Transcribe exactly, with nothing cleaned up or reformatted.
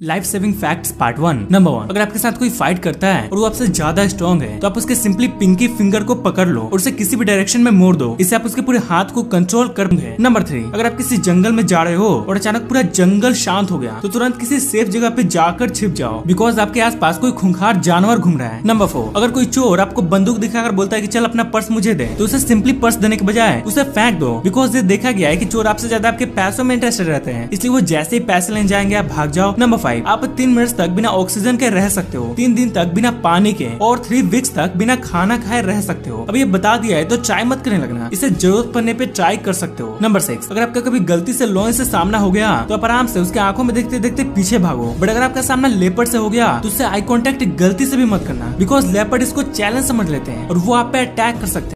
Life saving facts part one. Number one, अगर आपके साथ कोई फाइट करता है और वो आपसे ज्यादा स्ट्रॉन्ग है तो आप उसके सिंपली पिंकी फिंगर को पकड़ लो और उसे किसी भी डायरेक्शन में मोड़ दो। इससे आप उसके पूरे हाथ को कंट्रोल करेंगे। नंबर थ्री, अगर आप किसी जंगल में जा रहे हो और अचानक पूरा जंगल शांत हो गया तो तुरंत किसी सेफ जगह पे जाकर छिप जाओ, बिकॉज आपके आसपास कोई खूंखार जानवर घूम रहा है। नंबर फोर, अगर कोई चोर आपको बंदूक दिखाकर बोलता है कि चल अपना पर्स मुझे दे, तो उसे सिंपली पर्स देने के बजाय उसे फेंक दो, बिकॉज ये देखा गया है कि चोर आपसे ज्यादा आपके पैसों में इंटरेस्टेड रहते हैं, इसलिए वो जैसे ही पैसे लेने जाएंगे आप भाग जाओ। नंबर फाइव, आप तीन मिनट तक बिना ऑक्सीजन के रह सकते हो, तीन दिन तक बिना पानी के और थ्री वीक्स तक बिना खाना खाए रह सकते हो। अब ये बता दिया है तो ट्राई मत करने लगना, इसे जरूरत पड़ने पे ट्राई कर सकते हो। नंबर सिक्स, अगर आपका कभी गलती से लॉयन से सामना हो गया तो आप आराम से उसके आंखों में देखते देखते पीछे भागो, बट अगर आपका सामना लेपर्ड से हो गया तो उससे आई कांटेक्ट गलती से भी मत करना, बिकॉज लेपर्ड इसको चैलेंज समझ लेते हैं और वो आप पे अटैक कर सकते हैं।